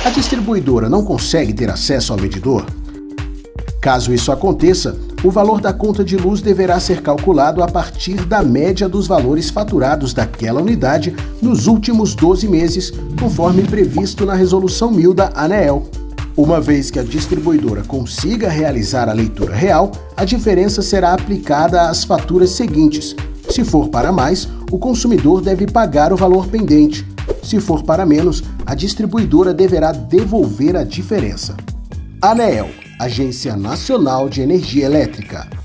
A distribuidora não consegue ter acesso ao medidor? Caso isso aconteça, o valor da conta de luz deverá ser calculado a partir da média dos valores faturados daquela unidade nos últimos 12 meses, conforme previsto na Resolução 1000 da ANEEL. Uma vez que a distribuidora consiga realizar a leitura real, a diferença será aplicada às faturas seguintes. Se for para mais, o consumidor deve pagar o valor pendente. Se for para menos, a distribuidora deverá devolver a diferença. ANEEL, Agência Nacional de Energia Elétrica.